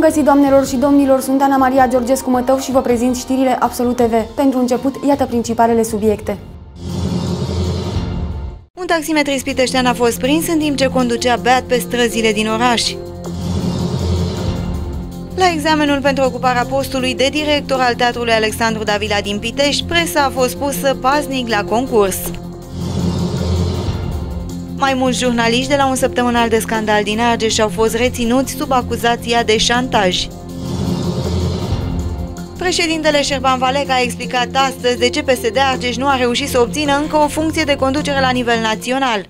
găsit, doamnelor și domnilor, sunt Ana Maria Georgescu Mătău și vă prezint știrile Absolut TV. Pentru început, iată principalele subiecte. Un taximetrist piteștean a fost prins în timp ce conducea beat pe străzile din oraș. La examenul pentru ocuparea postului de director al Teatrului Alexandru Davila din Pitești, presa a fost pusă paznic la concurs. Mai mulți jurnaliști de la un săptămânal de scandal din Argeș au fost reținuți sub acuzația de șantaj. Președintele Șerban Valec a explicat astăzi de ce PSD Argeș nu a reușit să obțină încă o funcție de conducere la nivel național.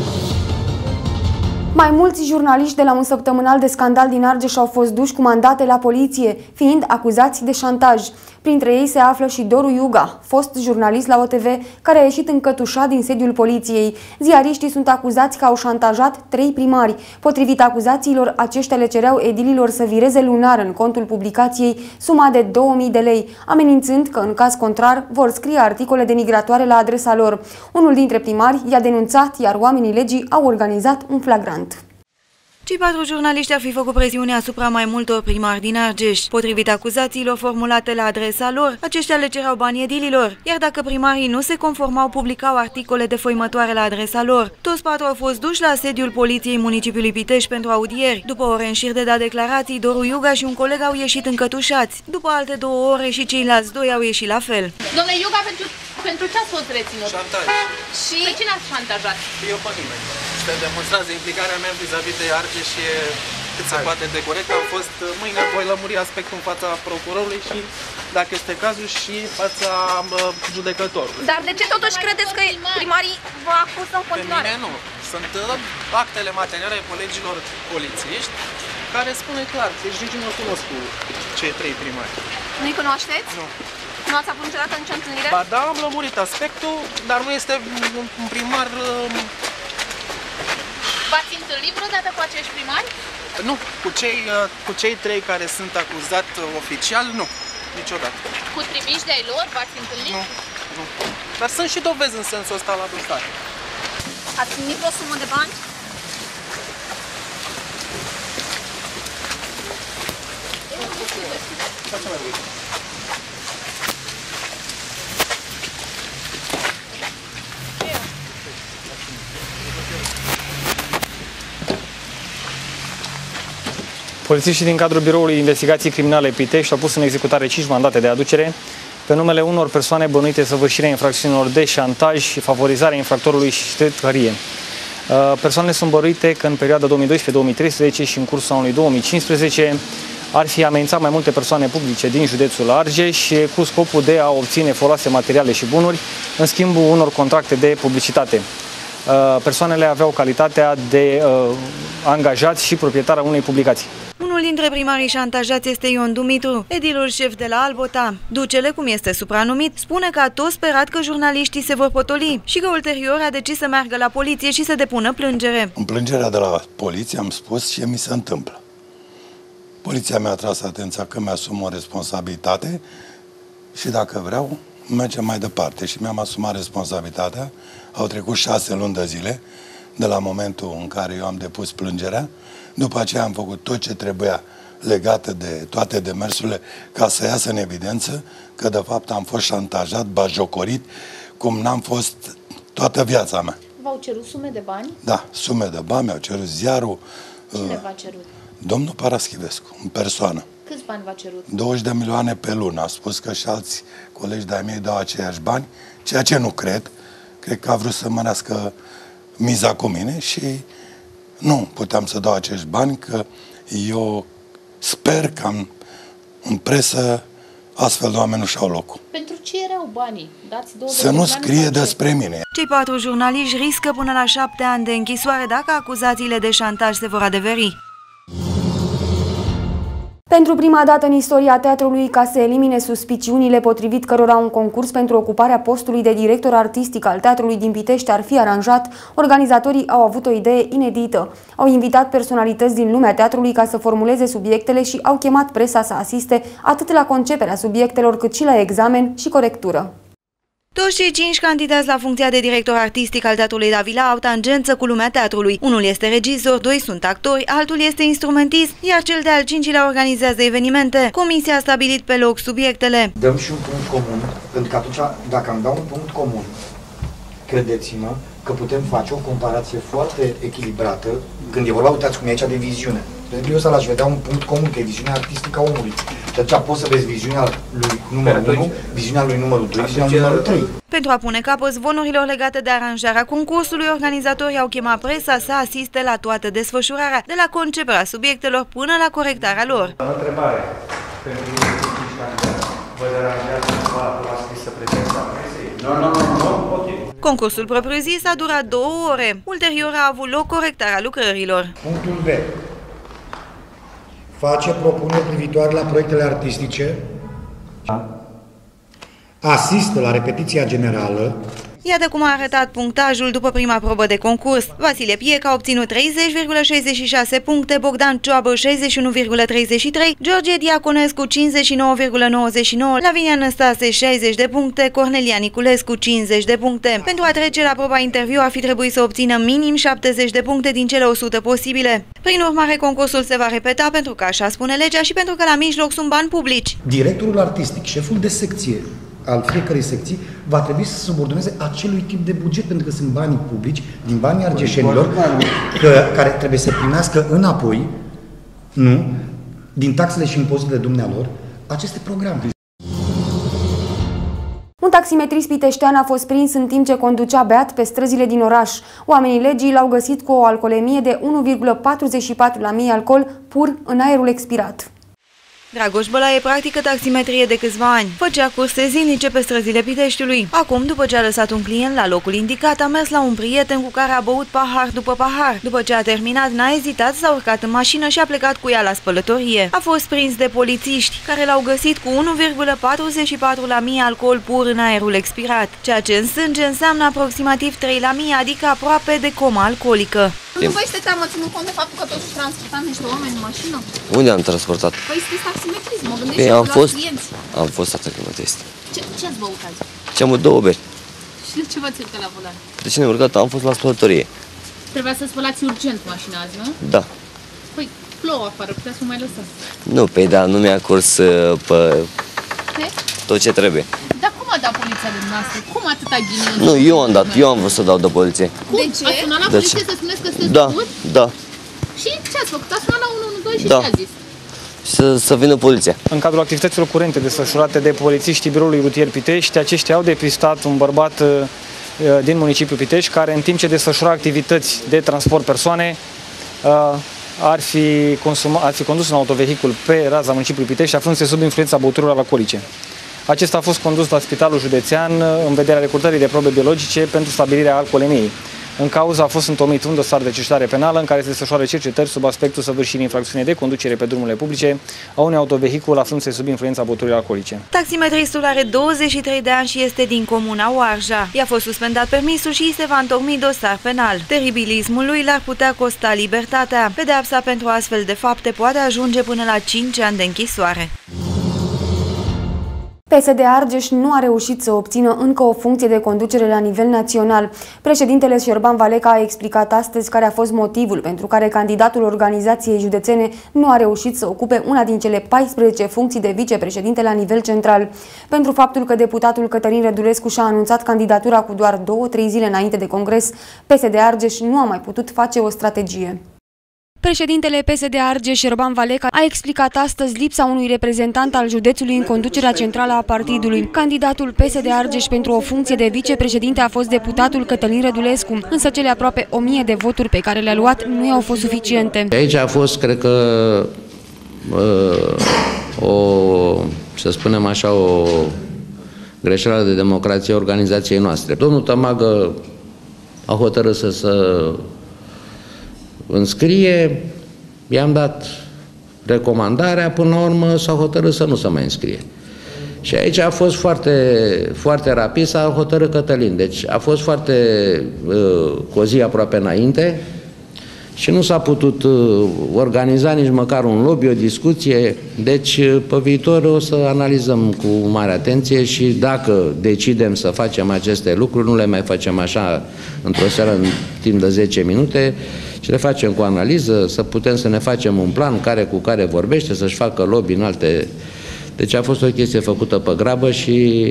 Mai mulți jurnaliști de la un săptămânal de scandal din Argeș au fost duși cu mandate la poliție, fiind acuzați de șantaj. Printre ei se află și Doru Iuga, fost jurnalist la OTV, care a ieșit încătușat din sediul poliției. Ziariștii sunt acuzați că au șantajat 3 primari. Potrivit acuzațiilor, aceștia le cereau edililor să vireze lunar în contul publicației suma de 2000 de lei, amenințând că, în caz contrar, vor scrie articole denigratoare la adresa lor. Unul dintre primari i-a denunțat, iar oamenii legii au organizat un flagrant. Cei 4 jurnaliști ar fi făcut presiune asupra mai multor primari din Argeș. Potrivit acuzațiilor formulate la adresa lor, aceștia le cereau bani edililor, iar dacă primarii nu se conformau, publicau articole defăimătoare la adresa lor. Toți 4 au fost duși la sediul poliției municipiului Pitești pentru audieri. După ore în șir de dat declarații, Doru Iuga și un coleg au ieșit încătușați. După alte 2 ore și ceilalți 2 au ieșit la fel. Domnule Iuga, pentru ce ați fost reținut? Șantaj. Și pe cine ați șantajat? Eu pe nimeni. Se demonstrează implicarea mea vis-a-vis de Argeș și e cât se poate de corect. Am fost, mâine voi lămuri aspectul în fața procurorului și, dacă este cazul, și în fața judecătorului. Dar de ce totuși credeți că primarii vă acuză în continuare? Pe mine nu. Sunt actele materiale ale colegilor polițiști care spune clar, deci nici nu cunosc cu cei 3 primari. Nu-i cunoașteți? Nu. Nu ați avut niciodată nicio întâlnire? Ba da, am lămurit aspectul, dar nu este un primar... V-ați întâlnit vreodată cu acești primari? Nu, cu cei 3 care sunt acuzați oficial, nu, niciodată. Cu trimiși de-ai lor v-ați întâlnit? Nu. Dar sunt și dovezi în sensul ăsta la dosar. Ați primit o sumă de bani? Polițiștii din cadrul Biroului Investigații Criminale Pitești au pus în executare 5 mandate de aducere pe numele unor persoane bănuite săvârșirea infracțiunilor de șantaj și favorizarea infractorului și ștătărie. Persoanele sunt bănuite că în perioada 2012-2013 și în cursul anului 2015 ar fi amenințat mai multe persoane publice din județul Argeș cu scopul de a obține foloase materiale și bunuri în schimbul unor contracte de publicitate. Persoanele aveau calitatea de angajați și proprietar al unei publicații. Unul dintre primarii șantajați este Ion Dumitru, edilul șef de la Albota. Ducele, cum este supranumit, spune că a tot sperat că jurnaliștii se vor potoli și că ulterior a decis să meargă la poliție și să depună plângere. În plângerea de la poliție am spus ce mi se întâmplă. Poliția mi-a tras atenția că mi-asum o responsabilitate și dacă vreau, mergem mai departe. Și mi-am asumat responsabilitatea. Au trecut 6 luni de zile de la momentul în care eu am depus plângerea. După aceea am făcut tot ce trebuia legată de toate demersurile ca să iasă în evidență că de fapt am fost șantajat, bajocorit, cum n-am fost toată viața mea. V-au cerut sume de bani? Da, sume de bani, mi-au cerut ziarul. Cine v-a cerut? Domnul Paraschivescu, în persoană. Câți bani v-a cerut? 20 de milioane pe lună. A spus că și alți colegi de-ai mei dau aceiași bani, ceea ce nu cred. Cred că a vrut să mărească miza cu mine și nu puteam să dau acești bani, că eu sper că în presă astfel de oameni nu-și au locul. Pentru ce erau banii? Dați 20 să nu scrie despre mine. Cei 4 jurnaliști riscă până la 7 ani de închisoare dacă acuzațiile de șantaj se vor adeveri. Pentru prima dată în istoria teatrului, ca să elimine suspiciunile potrivit cărora un concurs pentru ocuparea postului de director artistic al teatrului din Pitești ar fi aranjat, organizatorii au avut o idee inedită. Au invitat personalități din lumea teatrului ca să formuleze subiectele și au chemat presa să asiste atât la conceperea subiectelor cât și la examen și corectură. Toți cei 5 candidați la funcția de director artistic al Teatrului Davila au tangență cu lumea teatrului. Unul este regizor, 2 sunt actori, altul este instrumentist, iar cel de-al 5-lea organizează evenimente. Comisia a stabilit pe loc subiectele. Dăm și un punct comun, pentru că atunci, dacă am dat un punct comun, credeți-mă că putem face o comparație foarte echilibrată când e vorba, uitați cum e aici, de viziune. De exemplu, eu ăsta l-aș vedea un punct comun, că e viziunea artistică a omului. Și atunci poți să vezi viziunea lui numărul 1, viziunea lui numărul 2, viziunea lui numărul 3. Pentru a pune capăt zvonurilor legate de aranjarea concursului, organizatorii au chemat presa să asiste la toată desfășurarea, de la conceperea subiectelor până la corectarea lor. O întrebare pentru cei candidați. Vă deranjează cumva la scrisă prezența presei? Nu, ok. Concursul propriu-zis a durat 2 ore. Ulterior a avut loc corectarea lucrărilor. Punctul B. Face propuneri privitoare la proiectele artistice. Asistă la repetiția generală. Iată cum a arătat punctajul după prima probă de concurs. Vasile Pieca a obținut 30,66 puncte, Bogdan Cioabă 61,33, George Diaconescu 59,99, Lavinia Năstase 60 de puncte, Cornelia Niculescu 50 de puncte. Pentru a trece la proba interviu ar fi trebuit să obțină minim 70 de puncte din cele 100 posibile. Prin urmare, concursul se va repeta pentru că așa spune legea și pentru că la mijloc sunt bani publici. Directorul artistic, șeful de secție al fiecărei secții, va trebui să se subordoneze acelui tip de buget, pentru că sunt banii publici, din banii argeșenilor, care trebuie să primească înapoi, nu, din taxele și impozitele dumnealor, aceste programe. Un taximetrist piteștean a fost prins în timp ce conducea beat pe străzile din oraș. Oamenii legii l-au găsit cu o alcoolemie de 1,44 la mie alcool pur în aerul expirat. Dragoș Bălaie practică taximetrie de câțiva ani. Făcea curse zilnice pe străzile Piteștiului. Acum, după ce a lăsat un client la locul indicat, a mers la un prieten cu care a băut pahar după pahar. După ce a terminat, n-a ezitat, s-a urcat în mașină și a plecat cu ea la spălătorie. A fost prins de polițiști, care l-au găsit cu 1,44 la mie alcool pur în aerul expirat, ceea ce în sânge înseamnă aproximativ 3 la mie, adică aproape de coma alcoolică. Nu vă este teamă, ținând cont de faptul că totuși transportați niște oameni în mașină? Unde am transportat? Păi sunteți taximetrist, mă gândesc Păi și am la fost, clienți. am fost taximetrist. Ce ați băut azi? Ce am 2 beri. Și de ce v-ați urcat la volan? De ce ne-am urcat? Am fost la spălătorie. Trebuia să spălați urgent mașina azi, nu? Da. Păi, plouă afară, puteți să mai lăsați. Nu, păi da, nu mi-a curs pe Ce? tot ce trebuie. Dar cum a dat poliția de dumneavoastră? Cum atâta ghinion? Nu, eu am dat, eu am vrut să dau de poliție. Cum? De ce? Ați sunat la poliție să spuneți că sunteți băut? Da. Și ce ați făcut? Ați sunat la 112 și Da. ce ați zis? Să vină poliția. În cadrul activităților curente desfășurate de polițiștii Biroului Rutier Pitești, aceștia au depistat un bărbat din municipiul Pitești, care în timp ce desfășura activități de transport persoane, ar fi condus un autovehicul pe raza municipiului Pitești, aflându-se sub influența băuturilor alcoolice. Acesta a fost condus la Spitalul Județean în vederea recrutării de probe biologice pentru stabilirea alcoolemiei. În cauză a fost întomit un dosar de cercetare penală în care se desfășoară cercetări sub aspectul săvârșirii infracțiunii de conducere pe drumurile publice a unui autovehicul aflându-se sub influența băuturilor alcoolice. Taximetristul are 23 de ani și este din comuna Oarja. I-a fost suspendat permisul și îi se va întocmi dosar penal. Teribilismul lui l-ar putea costa libertatea. Pedeapsa pentru astfel de fapte poate ajunge până la 5 ani de închisoare. PSD Argeș nu a reușit să obțină încă o funcție de conducere la nivel național. Președintele Șerban Valeca a explicat astăzi care a fost motivul pentru care candidatul organizației județene nu a reușit să ocupe una din cele 14 funcții de vicepreședinte la nivel central. Pentru faptul că deputatul Cătălin Rădulescu și-a anunțat candidatura cu doar 2-3 zile înainte de congres, PSD Argeș nu a mai putut face o strategie. Președintele PSD Argeș, Șerban Valeca, a explicat astăzi lipsa unui reprezentant al județului în conducerea centrală a partidului. Candidatul PSD Argeș pentru o funcție de vicepreședinte a fost deputatul Cătălin Rădulescu, însă cele aproape 1000 de voturi pe care le-a luat nu i-au fost suficiente. Aici a fost, cred că, să spunem așa, o greșeală de democrație a organizației noastre. Domnul Tămagă a hotărât să se înscrie, i-am dat recomandarea, până la urmă s-a hotărât să nu se mai înscrie. Și aici a fost foarte rapid, s-a hotărât Cătălin. Deci a fost foarte cu o zi aproape înainte și nu s-a putut organiza nici măcar un lobby, o discuție. Deci, pe viitor o să analizăm cu mare atenție și dacă decidem să facem aceste lucruri, nu le mai facem așa într-o seară în timp de 10 minute, ci le facem cu analiză, să putem să ne facem un plan care cu care vorbește, să-și facă lobby în alte... Deci a fost o chestie făcută pe grabă și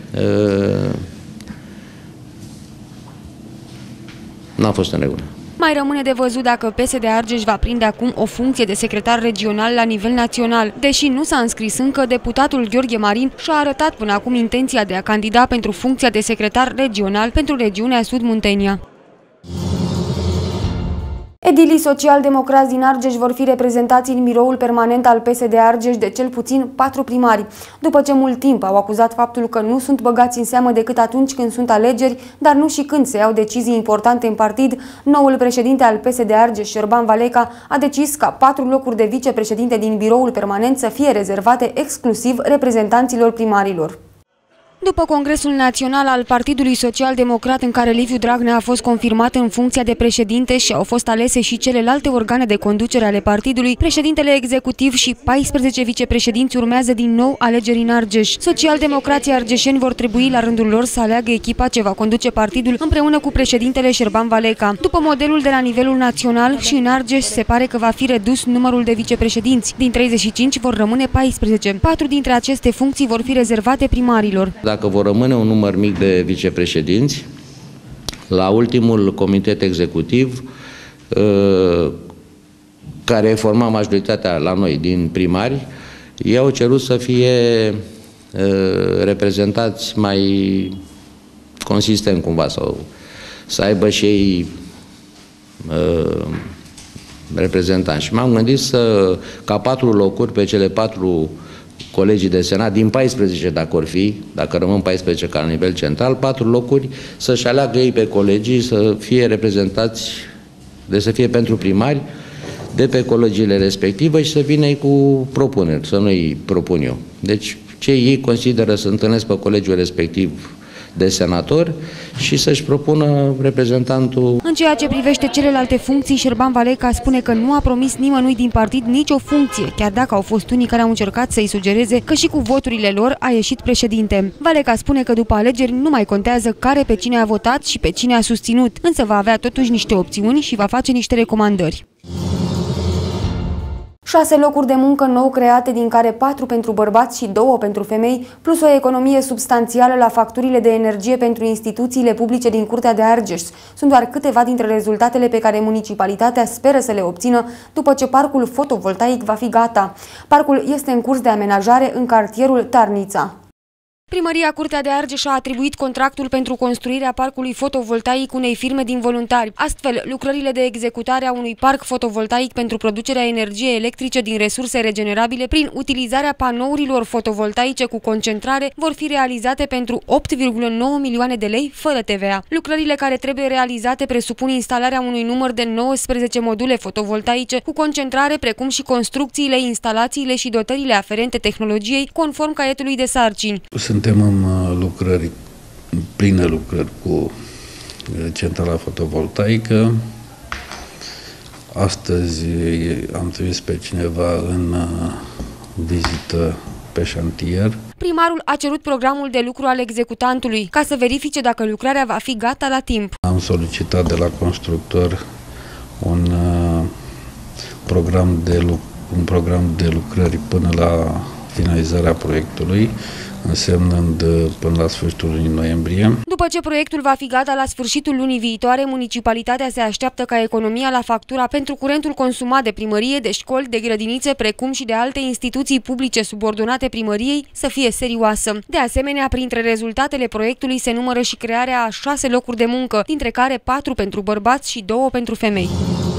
n-a fost în regulă. Mai rămâne de văzut dacă PSD Argeș va prinde acum o funcție de secretar regional la nivel național. Deși nu s-a înscris încă, deputatul Gheorghe Marin și-a arătat până acum intenția de a candida pentru funcția de secretar regional pentru regiunea Sud-Muntenia. Edilii social-democrați din Argeș vor fi reprezentați în biroul permanent al PSD Argeș de cel puțin 4 primari. După ce mult timp au acuzat faptul că nu sunt băgați în seamă decât atunci când sunt alegeri, dar nu și când se iau decizii importante în partid, noul președinte al PSD Argeș, Șerban Valeca, a decis ca 4 locuri de vicepreședinte din biroul permanent să fie rezervate exclusiv reprezentanților primarilor. După Congresul Național al Partidului Social-Democrat, în care Liviu Dragnea a fost confirmat în funcția de președinte și au fost alese și celelalte organe de conducere ale partidului, președintele executiv și 14 vicepreședinți urmează din nou alegeri în Argeș. Social-democrații argeșeni vor trebui la rândul lor să aleagă echipa ce va conduce partidul împreună cu președintele Șerban Valeca. După modelul de la nivelul național, și în Argeș se pare că va fi redus numărul de vicepreședinți. Din 35 vor rămâne 14. 4 dintre aceste funcții vor fi rezervate primarilor. Dacă vor rămâne un număr mic de vicepreședinți, la ultimul comitet executiv, care forma majoritatea la noi din primari, ei au cerut să fie reprezentați mai consistent cumva, sau să aibă și ei reprezentanți. Și m-am gândit ca 4 locuri pe cele 4 colegii de senat, din 14 dacă or fi, dacă rămân 14 ca la nivel central, 4 locuri să-și aleagă ei pe colegii să fie reprezentați, de să fie pentru primari, de pe colegiile respective și să vină ei cu propuneri, să nu îi propun eu. Deci ce ei consideră să întâlnesc pe colegiul respectiv de senator și să-și propună reprezentantul. În ceea ce privește celelalte funcții, Șerban Valeca spune că nu a promis nimănui din partid nicio funcție, chiar dacă au fost unii care au încercat să-i sugereze că și cu voturile lor a ieșit președinte. Valeca spune că după alegeri nu mai contează care pe cine a votat și pe cine a susținut, însă va avea totuși niște opțiuni și va face niște recomandări. 6 locuri de muncă nou create, din care 4 pentru bărbați și 2 pentru femei, plus o economie substanțială la facturile de energie pentru instituțiile publice din Curtea de Argeș. Sunt doar câteva dintre rezultatele pe care municipalitatea speră să le obțină după ce parcul fotovoltaic va fi gata. Parcul este în curs de amenajare în cartierul Tarnița. Primăria Curtea de Argeș a atribuit contractul pentru construirea parcului fotovoltaic unei firme din voluntari. Astfel, lucrările de executare a unui parc fotovoltaic pentru producerea energiei electrice din resurse regenerabile prin utilizarea panourilor fotovoltaice cu concentrare vor fi realizate pentru 8,9 milioane de lei fără TVA. Lucrările care trebuie realizate presupun instalarea unui număr de 19 module fotovoltaice cu concentrare, precum și construcțiile, instalațiile și dotările aferente tehnologiei, conform caietului de sarcini. Suntem în lucrări, pline lucrări cu centrala fotovoltaică. Astăzi am trimis pe cineva în vizită pe șantier. Primarul a cerut programul de lucru al executantului ca să verifice dacă lucrarea va fi gata la timp. Am solicitat de la constructor un program de lucrări până la finalizarea proiectului, însemnând până la sfârșitul lunii noiembrie. După ce proiectul va fi gata la sfârșitul lunii viitoare, municipalitatea se așteaptă ca economia la factura pentru curentul consumat de primărie, de școli, de grădinițe, precum și de alte instituții publice subordonate primăriei să fie serioasă. De asemenea, printre rezultatele proiectului se numără și crearea a 6 locuri de muncă, dintre care 4 pentru bărbați și 2 pentru femei.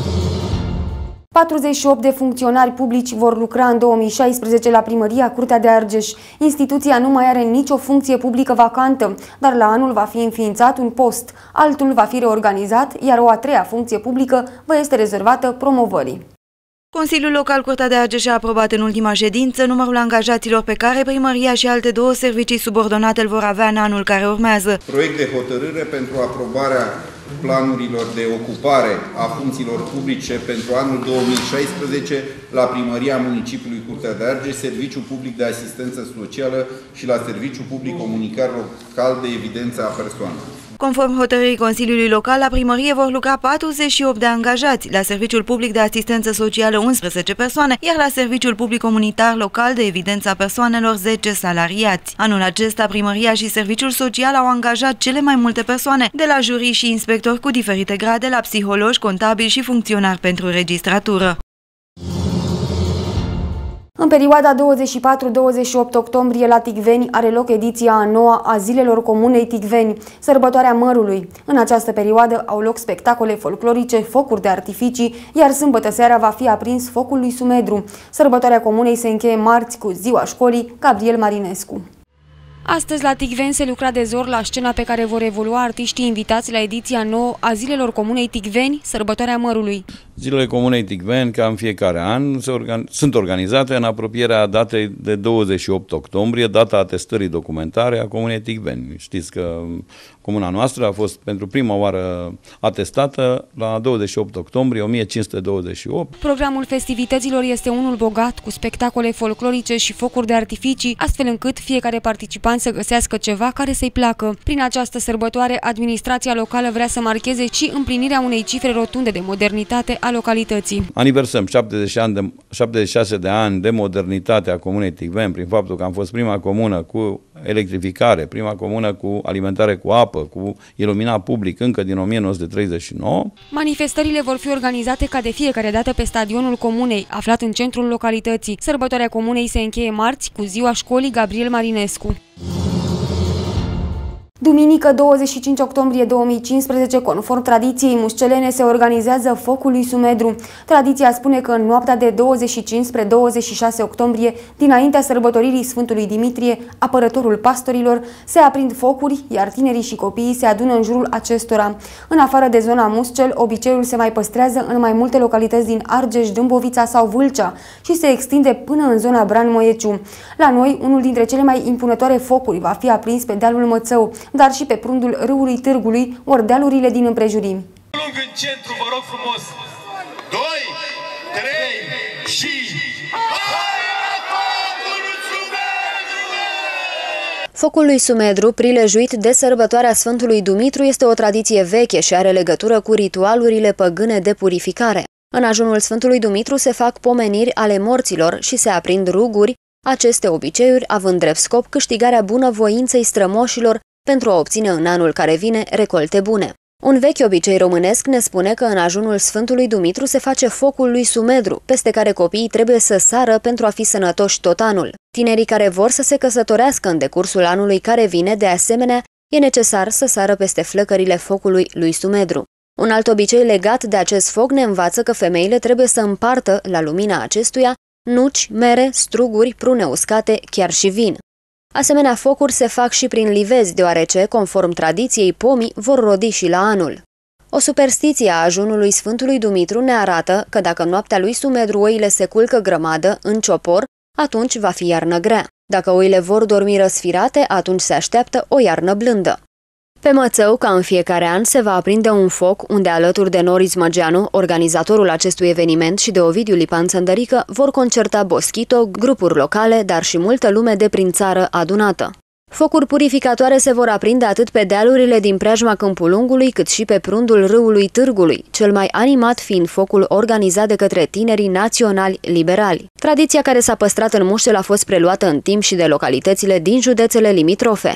48 de funcționari publici vor lucra în 2016 la primăria Curtea de Argeș. Instituția nu mai are nicio funcție publică vacantă, dar la anul va fi înființat un post. Altul va fi reorganizat, iar o a 3-a funcție publică vă este rezervată promovării. Consiliul Local Curtea de Argeș a aprobat în ultima ședință numărul angajaților pe care primăria și alte două servicii subordonate îl vor avea în anul care urmează. Proiect de hotărâre pentru aprobarea planurilor de ocupare a funcțiilor publice pentru anul 2016 la Primăria Municipiului Curtea de Argeș, Serviciul Public de Asistență Socială și la Serviciul Public Comunicar Local de Evidență a Persoanelor. Conform hotărârii Consiliului Local, la primărie vor lucra 48 de angajați, la Serviciul Public de Asistență Socială 11 persoane, iar la Serviciul Public Comunitar Local de Evidență a Persoanelor 10 salariați. Anul acesta, primăria și Serviciul Social au angajat cele mai multe persoane, de la jurii și inspectori cu diferite grade, la psihologi, contabili și funcționari pentru registratură. În perioada 24-28 octombrie la Ticveni are loc ediția a 9-a a Zilelor Comunei Ticveni, sărbătoarea mărului. În această perioadă au loc spectacole folclorice, focuri de artificii, iar sâmbătă seara va fi aprins focul lui Sumedru. Sărbătoarea comunei se încheie marți cu Ziua Școlii Gabriel Marinescu. Astăzi la Ticveni se lucra de zor la scena pe care vor evolua artiștii invitați la ediția 9 a Zilelor Comunei Ticveni, sărbătoarea mărului. Zilele Comunei Ticveni, ca în fiecare an, sunt organizate în apropierea datei de 28 octombrie, data atestării documentare a Comunei Ticveni. Știți că comuna noastră a fost pentru prima oară atestată la 28 octombrie 1528. Programul festivităților este unul bogat, cu spectacole folclorice și focuri de artificii, astfel încât fiecare participant să găsească ceva care să-i placă. Prin această sărbătoare, administrația locală vrea să marcheze și împlinirea unei cifre rotunde de modernitate a localității. Aniversăm 76 de ani de modernitate a Comunei Ticveni, prin faptul că am fost prima comună cu electrificare, prima comună cu alimentare cu apă, cu iluminat public încă din 1939. Manifestările vor fi organizate ca de fiecare dată pe stadionul comunei, aflat în centrul localității. Sărbătoarea comunei se încheie marți cu Ziua Școlii Gabriel Marinescu. Duminică 25 octombrie 2015, conform tradiției mușcelene, se organizează focul lui Sumedru. Tradiția spune că în noaptea de 25 spre 26 octombrie, dinaintea sărbătoririi Sfântului Dimitrie, apărătorul pastorilor, se aprind focuri, iar tinerii și copiii se adună în jurul acestora. În afară de zona Muscel, obiceiul se mai păstrează în mai multe localități din Argeș, Dâmbovița sau Vâlcea și se extinde până în zona Bran-Moieciu. La noi, unul dintre cele mai impunătoare focuri va fi aprins pe dealul Mățău, dar și pe prundul râului Târgului, ori dealuri din împrejurimi. Lung în centru, vă rog frumos. 2, 3 și... Focul lui Sumedru, prilejuit de sărbătoarea Sfântului Dumitru, este o tradiție veche și are legătură cu ritualurile păgâne de purificare. În ajunul Sfântului Dumitru se fac pomeniri ale morților și se aprind ruguri, aceste obiceiuri având drept scop câștigarea bunăvoinței strămoșilor pentru a obține în anul care vine recolte bune. Un vechi obicei românesc ne spune că în ajunul Sfântului Dumitru se face focul lui Sumedru, peste care copiii trebuie să sară pentru a fi sănătoși tot anul. Tinerii care vor să se căsătorească în decursul anului care vine, de asemenea, e necesar să sară peste flăcările focului lui Sumedru. Un alt obicei legat de acest foc ne învață că femeile trebuie să împartă, la lumina acestuia, nuci, mere, struguri, prune uscate, chiar și vin. Asemenea focuri se fac și prin livezi, deoarece, conform tradiției, pomii vor rodi și la anul. O superstiție a ajunului Sfântului Dumitru ne arată că dacă noaptea lui Sumedru oile se culcă grămadă, în ciopor, atunci va fi iarnă grea. Dacă oile vor dormi răsfirate, atunci se așteaptă o iarnă blândă. Pe Mățău, ca în fiecare an, se va aprinde un foc unde, alături de Noris Măgeanu, organizatorul acestui eveniment, și de Ovidiu Lipan-Țăndărică, vor concerta Boschito, grupuri locale, dar și multă lume de prin țară adunată. Focuri purificatoare se vor aprinde atât pe dealurile din preajma Câmpul Lungului, cât și pe prundul râului Târgului, cel mai animat fiind focul organizat de către tinerii naționali liberali. Tradiția care s-a păstrat în Muștel a fost preluată în timp și de localitățile din județele limitrofe.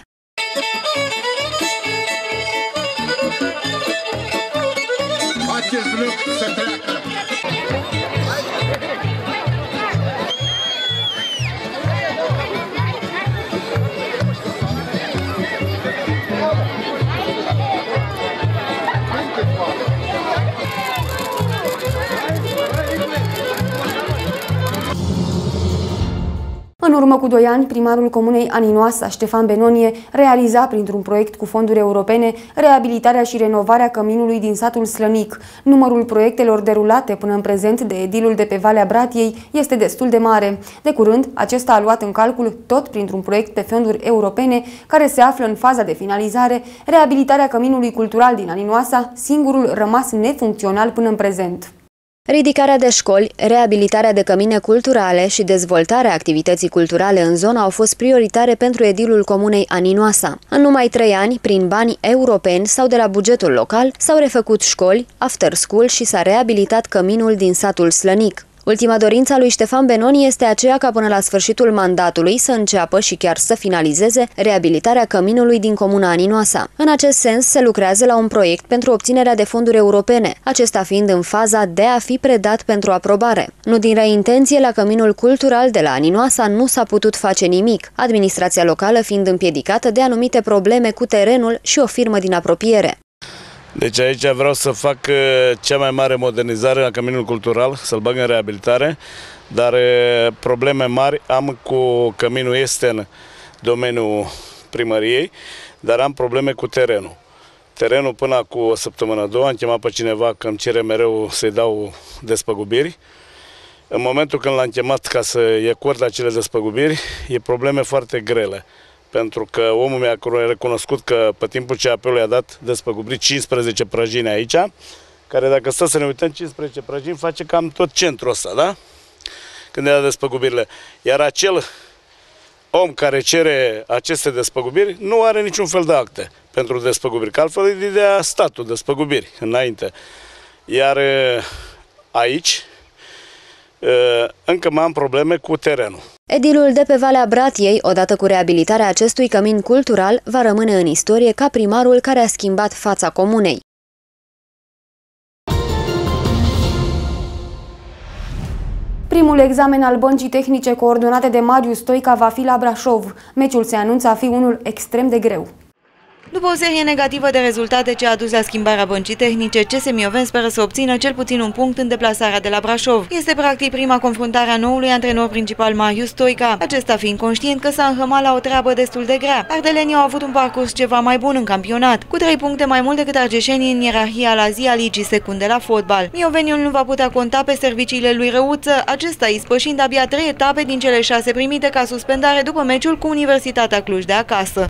În În urmă cu 2 ani, primarul comunei Aninoasa, Ștefan Benonie, realiza printr-un proiect cu fonduri europene reabilitarea și renovarea căminului din satul Slănic. Numărul proiectelor derulate până în prezent de edilul de pe Valea Bratiei este destul de mare. De curând, acesta a luat în calcul, tot printr-un proiect pe fonduri europene, care se află în faza de finalizare, reabilitarea căminului cultural din Aninoasa, singurul rămas nefuncțional până în prezent. Ridicarea de școli, reabilitarea de cămine culturale și dezvoltarea activității culturale în zonă au fost prioritare pentru edilul comunei Aninoasa. În numai 3 ani, prin bani europeni sau de la bugetul local, s-au refăcut școli, after school și s-a reabilitat căminul din satul Slănic. Ultima dorință a lui Ștefan Benoni este aceea ca până la sfârșitul mandatului să înceapă și chiar să finalizeze reabilitarea căminului din comuna Aninoasa. În acest sens se lucrează la un proiect pentru obținerea de fonduri europene, acesta fiind în faza de a fi predat pentru aprobare. Nu din rea intenție, la căminul cultural de la Aninoasa nu s-a putut face nimic, administrația locală fiind împiedicată de anumite probleme cu terenul și o firmă din apropiere. Deci aici vreau să fac cea mai mare modernizare la căminul cultural, să-l bag în reabilitare, dar probleme mari am cu căminul, este în domeniul primăriei, dar am probleme cu terenul. Terenul până cu o săptămână, 2, am chemat pe cineva că îmi cere mereu să-i dau despăgubiri. În momentul când l-am chemat ca să îi acord acele despăgubiri, e probleme foarte grele. Pentru că omul mi-a recunoscut că pe timpul CAP-ului a dat despăgubiri 15 prăjini aici, care dacă stă să ne uităm, 15 prăjini face cam tot centrul ăsta, da? Când i-a dat despăgubirile. Iar acel om care cere aceste despăgubiri nu are niciun fel de acte pentru despăgubiri, că altfel îi dea statul despăgubiri înainte. Iar aici încă mai am probleme cu terenul. Edilul de pe Valea Bratiei, odată cu reabilitarea acestui cămin cultural, va rămâne în istorie ca primarul care a schimbat fața comunei. Primul examen al băncii tehnice coordonate de Marius Stoica va fi la Brașov. Meciul se anunță a fi unul extrem de greu. După o serie negativă de rezultate ce a dus la schimbarea băncii tehnice, CS Mioveni speră să obțină cel puțin un punct în deplasarea de la Brașov. Este practic prima confruntare a noului antrenor principal Marius Stoica, acesta fiind conștient că s-a înhămat la o treabă destul de grea. Ardelenii au avut un parcurs ceva mai bun în campionat, cu 3 puncte mai mult decât argeșenii în ierarhia la zi a ligii secunde la fotbal. Mioveniul nu va putea conta pe serviciile lui Răuță, acesta ispășind abia 3 etape din cele 6 primite ca suspendare după meciul cu Universitatea Cluj de acasă.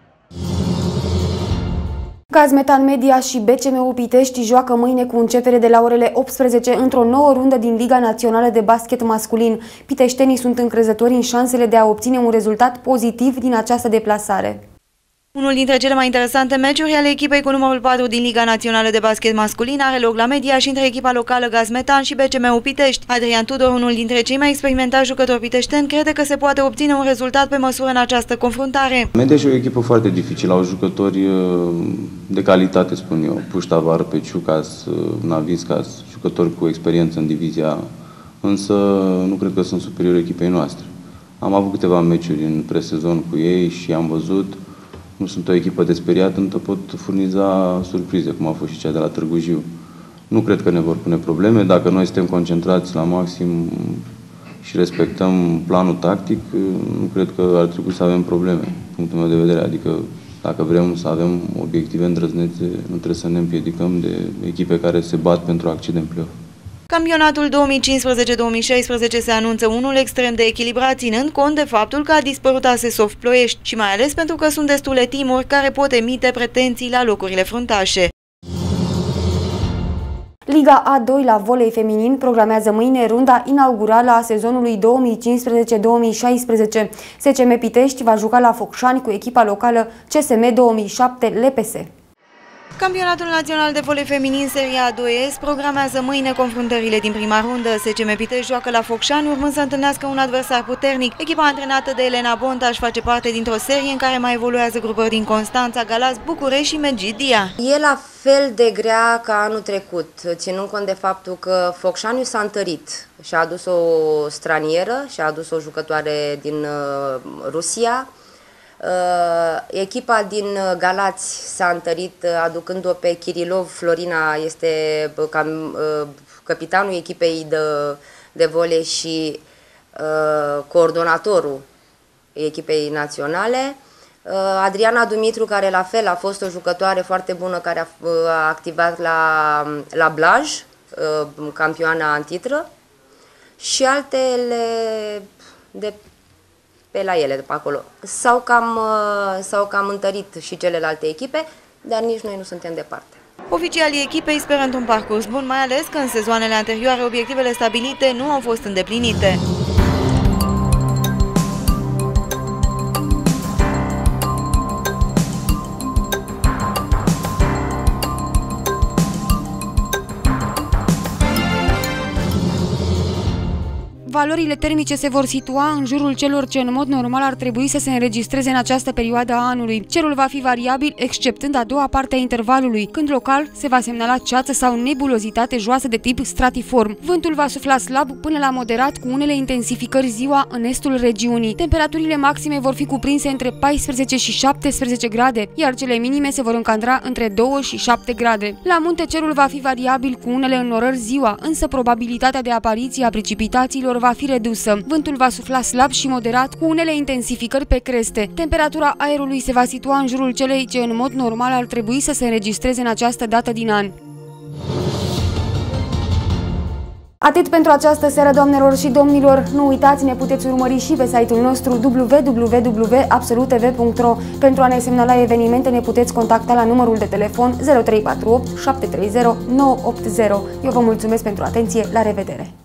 Gazmetan Media și BCM Pitești joacă mâine cu începere de la orele 18 într-o nouă rundă din Liga Națională de Basket Masculin. Piteștenii sunt încrezători în șansele de a obține un rezultat pozitiv din această deplasare. Unul dintre cele mai interesante meciuri ale echipei cu numărul 4 din Liga Națională de Basket Masculin are loc la Media și între echipa locală Gazmetan și BCM Pitești. Adrian Tudor, unul dintre cei mai experimentați jucători piteșteni, crede că se poate obține un rezultat pe măsură în această confruntare. Media și o echipă foarte dificilă, au jucători de calitate, spun eu. Puștavar, Peciucas, Naviscas, jucători cu experiență în divizia, însă nu cred că sunt superiori echipei noastre. Am avut câteva meciuri în presezon cu ei și am văzut. Nu sunt o echipă de speriat, însă pot furniza surprize, cum a fost și cea de la Târgu Jiu. Nu cred că ne vor pune probleme. Dacă noi suntem concentrați la maxim și respectăm planul tactic, nu cred că ar trebui să avem probleme, din punctul meu de vedere. Adică, dacă vrem să avem obiective îndrăznețe, nu trebuie să ne împiedicăm de echipe care se bat pentru a accede în play-off. Campionatul 2015-2016 se anunță unul extrem de echilibrat, ținând cont de faptul că a dispărut ASESOF Ploiești și mai ales pentru că sunt destule teamuri care pot emite pretenții la locurile fruntașe. Liga A2 la volei feminin programează mâine runda inaugurală a sezonului 2015-2016. SCM Pitești va juca la Focșani cu echipa locală CSM 2007 LPS. Campionatul Național de Volei Feminin Seria A2S programează mâine confruntările din prima rundă. SCM Pitești joacă la Focșani, urmând să întâlnească un adversar puternic. Echipa antrenată de Elena Bontaș face parte dintr-o serie în care mai evoluează grupări din Constanța, Galați, București și Medgidia. E la fel de grea ca anul trecut, ținând cont de faptul că Focșaniu s-a întărit și a adus o stranieră și a adus o jucătoare din Rusia. Echipa din Galați s-a întărit aducând-o pe Kirilov. Florina este capitanul echipei de volei și coordonatorul echipei naționale. Adriana Dumitru, care la fel a fost o jucătoare foarte bună, care a activat la Blaj, campioana în titră, și altele de pe la ele, de pe acolo. S-au cam întărit și celelalte echipe, dar nici noi nu suntem departe. Oficialii echipei speră într-un parcurs bun, mai ales că în sezoanele anterioare obiectivele stabilite nu au fost îndeplinite. Valorile termice se vor situa în jurul celor ce în mod normal ar trebui să se înregistreze în această perioadă a anului. Cerul va fi variabil, exceptând a doua parte a intervalului, când local se va semnala ceață sau nebulozitate joasă de tip stratiform. Vântul va sufla slab până la moderat, cu unele intensificări ziua în estul regiunii. Temperaturile maxime vor fi cuprinse între 14 și 17 grade, iar cele minime se vor încadra între 2 și 7 grade. La munte cerul va fi variabil, cu unele înnorări ziua, însă probabilitatea de apariție a precipitațiilor va fi redusă. Vântul va sufla slab și moderat, cu unele intensificări pe creste. Temperatura aerului se va situa în jurul celei ce în mod normal ar trebui să se înregistreze în această dată din an. Atât pentru această seară, doamnelor și domnilor. Nu uitați, ne puteți urmări și pe site-ul nostru www.absoluttv.ro. Pentru a ne semnala evenimente, ne puteți contacta la numărul de telefon 0348 730 980. Eu vă mulțumesc pentru atenție, la revedere!